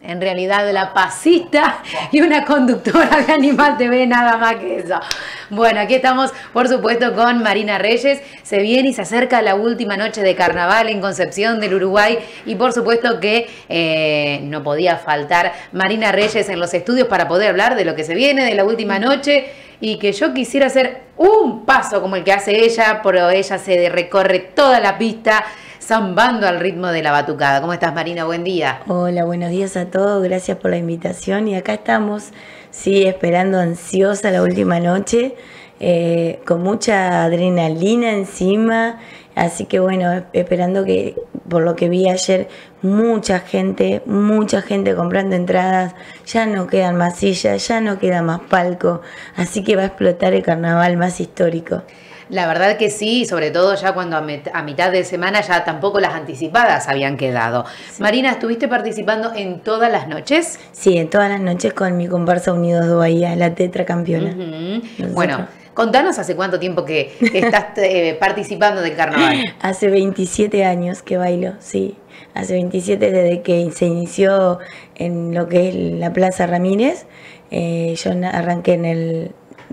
en realidad la pasista y una conductora de Animal TV, nada más que eso. Bueno, aquí estamos, por supuesto, con Marina Reyes. Se viene y se acerca la última noche de carnaval en Concepción del Uruguay y por supuesto que no podía faltar Marina Reyes en los estudios para poder hablar de lo que se viene, de la última noche, y que yo quisiera hacer un paso como el que hace ella, pero ella se recorre toda la pista zambando al ritmo de la batucada. ¿Cómo estás, Marina? Buen día. Hola, buenos días a todos, gracias por la invitación y acá estamos, sí, esperando ansiosa la última noche, con mucha adrenalina encima, así que bueno, esperando que, por lo que vi ayer, mucha gente comprando entradas, ya no quedan más sillas, ya no queda más palco, así que va a explotar el carnaval más histórico. La verdad que sí, sobre todo ya cuando a mitad de semana ya tampoco las anticipadas habían quedado. Sí. Marina, ¿estuviste participando en todas las noches? Sí, en todas las noches con mi comparsa Unidos de Bahía, la tetracampeona. Bueno, contanos hace cuánto tiempo que estás participando del carnaval. Hace 27 años que bailo, sí. Hace 27 desde que se inició en lo que es la Plaza Ramírez. Yo arranqué en el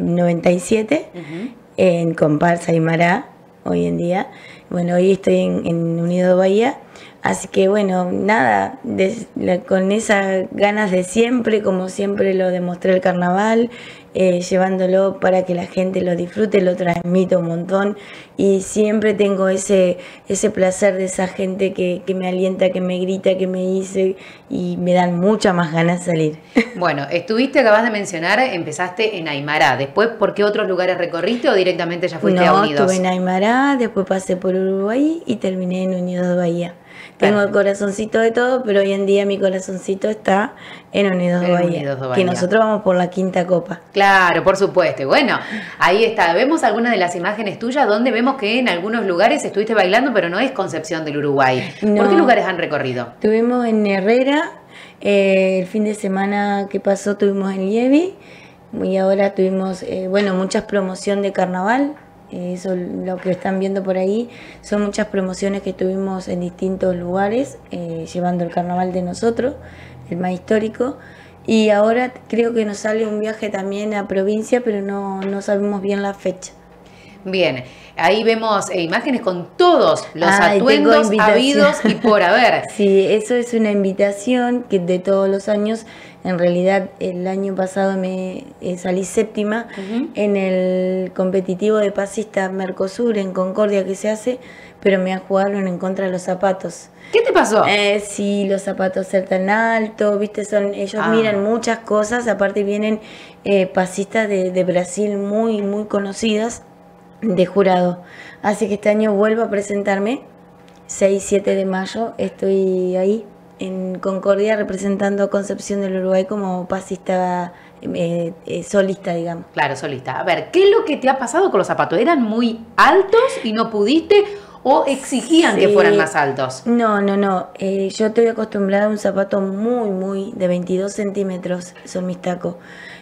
97. En comparsa Aymara hoy en día. Bueno, hoy estoy en Unidos Bahía, así que bueno, nada, con esas ganas de siempre, como siempre lo demostré el carnaval, llevándolo para que la gente lo disfrute, lo transmito un montón y siempre tengo ese placer de esa gente que me alienta, que me grita, que me dice y me dan muchas más ganas de salir. Bueno, acabas de mencionar, empezaste en Aymara, después ¿por qué otros lugares recorriste o directamente ya fuiste a Unidos? Estuve en Aymara, después pasé por Uruguay y terminé en Unidos de Bahía. Tengo el corazoncito de todo, pero hoy en día mi corazoncito está en Unidos de Bahía, que nosotros vamos por la quinta copa. Claro, por supuesto. Bueno, ahí está. Vemos algunas de las imágenes tuyas donde vemos que en algunos lugares estuviste bailando, pero no es Concepción del Uruguay. No. ¿Por qué lugares han recorrido? Estuvimos en Herrera, el fin de semana que pasó tuvimos en Lievi y ahora tuvimos, muchas promoción de carnaval. Eso lo que están viendo por ahí son muchas promociones que tuvimos en distintos lugares, llevando el carnaval de nosotros, el más histórico, y ahora creo que nos sale un viaje también a provincia, pero no sabemos bien la fecha. Bien, ahí vemos imágenes con todos los atuendos habidos y por haber. Sí, eso es una invitación que de todos los años. En realidad el año pasado me salí séptima en el competitivo de pasista Mercosur en Concordia que se hace, pero me jugaron en contra de los zapatos. ¿Qué te pasó? Sí, los zapatos ser tan altos, viste, ellos miran muchas cosas, aparte vienen pasistas de Brasil muy conocidas de jurado. Así que este año vuelvo a presentarme, 6-7 de mayo, estoy ahí en Concordia representando a Concepción del Uruguay como pasista solista, digamos. Claro, solista. A ver, ¿qué es lo que te ha pasado con los zapatos? ¿Eran muy altos y no pudiste o exigían que fueran más altos? No. Yo estoy acostumbrada a un zapato muy de 22 centímetros, son mis tacos.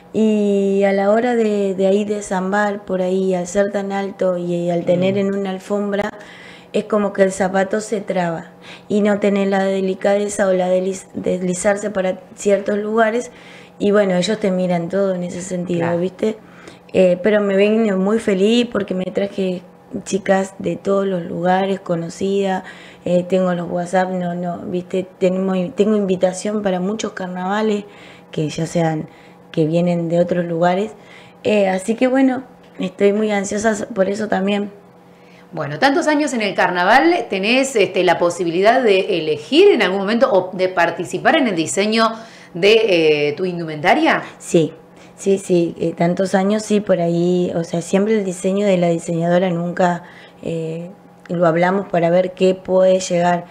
Y a la hora de zambar por ahí, al ser tan alto y al tener en una alfombra, es como que el zapato se traba y no tener la delicadeza o la deslizarse para ciertos lugares. Y bueno, ellos te miran todo en ese sentido, claro. ¿Viste? Pero me vine muy feliz porque me traje chicas de todos los lugares, conocidas. Tengo los WhatsApp, ¿viste? Tengo invitación para muchos carnavales que ya sean que vienen de otros lugares. Así que bueno, estoy muy ansiosa por eso también. Bueno, tantos años en el carnaval, ¿tenés la posibilidad de elegir en algún momento o de participar en el diseño de tu indumentaria? Sí, tantos años sí, por ahí, o sea, siempre el diseño de la diseñadora nunca lo hablamos para ver qué puede llegar.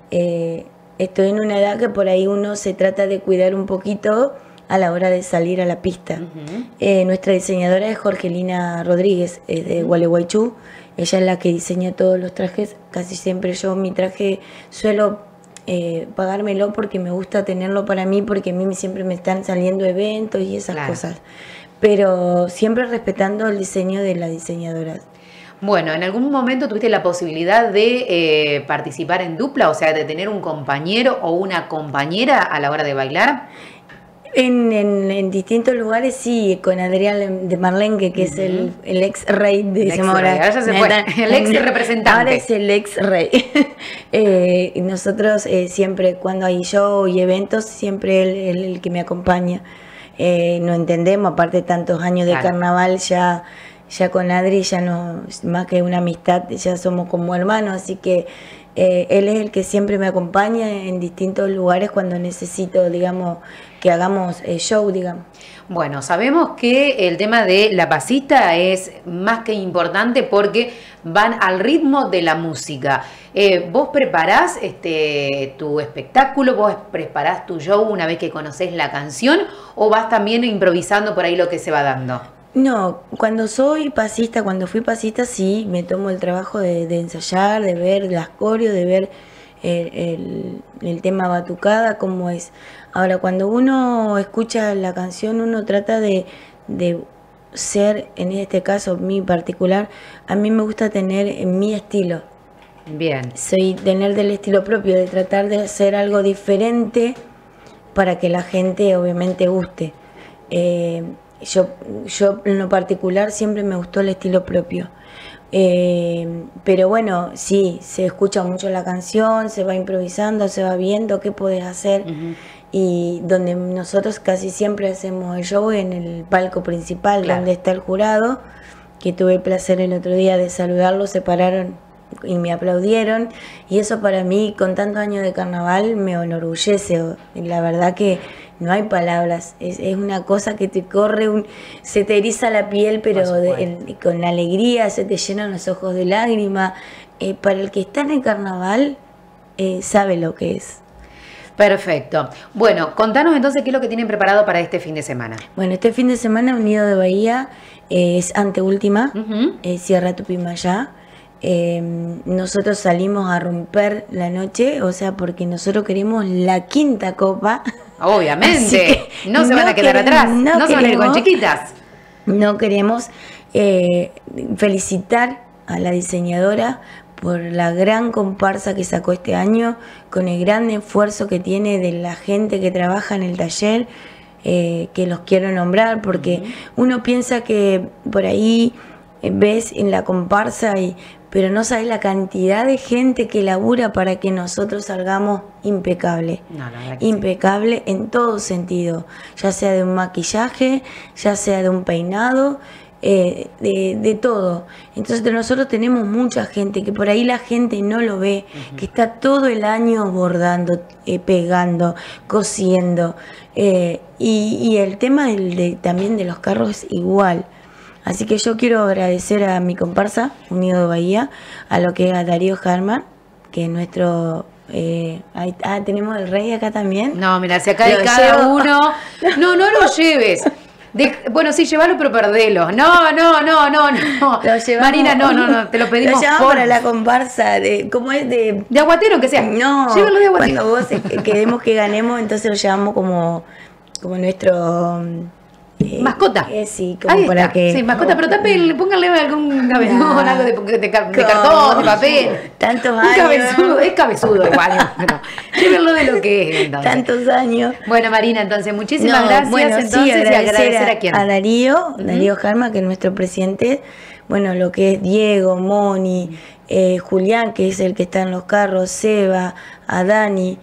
Estoy en una edad que por ahí uno se trata de cuidar un poquito a la hora de salir a la pista. Nuestra diseñadora es Jorgelina Rodríguez, es de Gualeguaychú. Ella es la que diseña todos los trajes. Casi siempre yo mi traje suelo pagármelo porque me gusta tenerlo para mí, porque a mí siempre me están saliendo eventos y esas cosas. Pero siempre respetando el diseño de la diseñadora. Bueno, ¿en algún momento tuviste la posibilidad de participar en dupla? O sea, de tener un compañero o una compañera a la hora de bailar. En distintos lugares sí, con Adrián de Marlenque, que es el ex rey, decimos ahora. Ahora ya se fue, el ex representante. Ahora es el ex rey. Nosotros siempre, cuando hay show y eventos, siempre él el que me acompaña. No entendemos, aparte de tantos años de carnaval, ya con Adri, ya no, más que una amistad, ya somos como hermanos, así que él es el que siempre me acompaña en distintos lugares cuando necesito, digamos, que hagamos show, digamos. Bueno, sabemos que el tema de la pasita es más que importante porque van al ritmo de la música. ¿Vos preparás tu espectáculo, vos preparás tu show una vez que conocés la canción o vas también improvisando por ahí lo que se va dando? No, cuando fui pasista, sí, me tomo el trabajo de ensayar, de ver las coreos, de ver el tema batucada, cómo es. Ahora, cuando uno escucha la canción, uno trata de ser, en este caso, mi particular, a mí me gusta tener mi estilo. Bien. Tener del estilo propio, de tratar de hacer algo diferente para que la gente, obviamente, guste. Yo en lo particular siempre me gustó el estilo propio. Pero bueno, sí, se escucha mucho la canción, se va improvisando, se va viendo qué podés hacer. Y donde nosotros casi siempre hacemos el show en el palco principal, claro, donde está el jurado, que tuve el placer el otro día de saludarlo, se pararon y me aplaudieron, y eso para mí, con tantos años de carnaval, me enorgullece. La verdad que no hay palabras, es una cosa que te corre, se te eriza la piel, pero con alegría, se te llenan los ojos de lágrimas. Para el que está en el carnaval, sabe lo que es. Perfecto. Bueno, contanos entonces qué es lo que tienen preparado para este fin de semana. Bueno, este fin de semana Unido de Bahía es anteúltima, Sierra Tupimayá. Nosotros salimos a romper la noche, o sea, porque nosotros queremos la quinta copa. Obviamente, no se van a quedar atrás, no se van a ir con chiquitas. No queremos felicitar a la diseñadora por la gran comparsa que sacó este año, con el gran esfuerzo que tiene de la gente que trabaja en el taller, que los quiero nombrar, porque uno piensa que por ahí ves en la comparsa, pero no sabes la cantidad de gente que labura para que nosotros salgamos impecable. Impecable en todo sentido, ya sea de un maquillaje, ya sea de un peinado, de todo. Entonces nosotros tenemos mucha gente que por ahí la gente no lo ve, que está todo el año bordando, pegando, cosiendo, y el tema también de los carros es igual. Así que yo quiero agradecer a mi comparsa, Unido de Bahía, a lo que es a Darío Harman, que es nuestro... tenemos el rey acá también. No, mira, si acá hay cada uno... No lo lleves. Bueno, sí, llévalo, pero perdelo. No. Marina, no, te lo pedimos. Lo llevamos para la comparsa, ¿cómo es? De aguatero, que sea. No, llévalo de aguatero. Cuando vos queremos que ganemos, entonces lo llevamos como nuestro... mascota. Sí, como ahí para está. Que... Sí, mascota, pero pónganle algún cabezón, algo de cartón, de papel. Tantos años. Cabezudo, es cabezudo igual. Llévenlo de lo que es, entonces. Tantos años. Bueno, Marina, entonces, muchísimas gracias. Bueno, entonces, sí, agradecer a quién. A Darío Harma, que es nuestro presidente. Bueno, lo que es Diego, Moni, Julián, que es el que está en los carros, Seba, a Dani,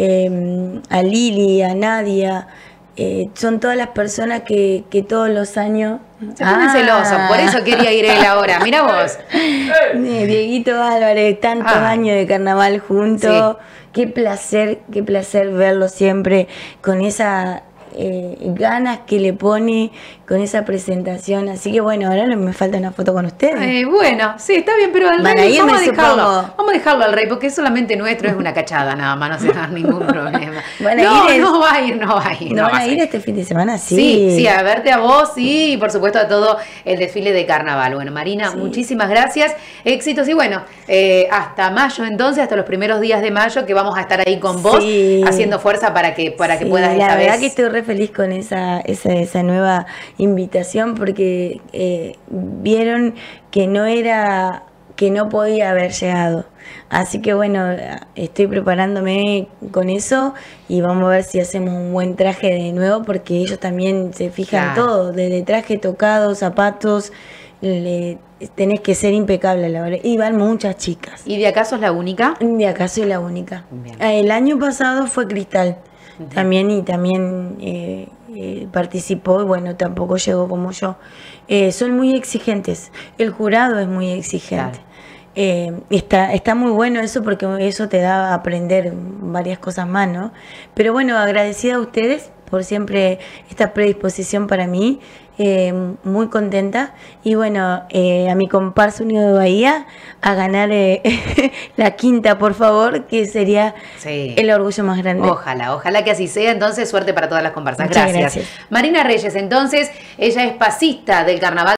a Lili, a Nadia. Son todas las personas que todos los años... Se ponen celosos, por eso quería ir él ahora. Mira vos. Dieguito Álvarez, tantos años de carnaval juntos. Sí. Qué placer verlo siempre con esa ganas que le pone, con esa presentación. Así que bueno, ahora me falta una foto con ustedes. Bueno, sí, está bien, pero al rey vamos a dejarlo al rey, porque es solamente nuestro, es una cachada nada más, no se da ningún problema. No va a ir. ¿No van a ir este fin de semana? Sí, a verte a vos, sí, y por supuesto a todo el desfile de carnaval. Bueno, Marina, muchísimas gracias, éxitos, y bueno, hasta mayo entonces, hasta los primeros días de mayo, que vamos a estar ahí con vos, haciendo fuerza para que puedas esta vez. La verdad que estoy re feliz con esa nueva invitación porque vieron que no podía haber llegado. Así que bueno, estoy preparándome con eso y vamos a ver si hacemos un buen traje de nuevo porque ellos también se fijan todo, desde traje, tocado, zapatos, tenés que ser impecable a la hora. Y van muchas chicas. ¿Y de acá sos la única? De acá soy la única. El año pasado fue Cristal también participó y bueno, tampoco llegó como yo. Son muy exigentes, el jurado es muy exigente. Está muy bueno eso porque eso te da a aprender varias cosas más, ¿no? Pero bueno, agradecida a ustedes por siempre esta predisposición para mí, muy contenta. Y bueno, a mi comparsa Unido de Bahía a ganar la quinta, por favor, que sería el orgullo más grande. Ojalá que así sea. Entonces, suerte para todas las comparsas. Muchas gracias. Marina Reyes, entonces, ella es pasista del carnaval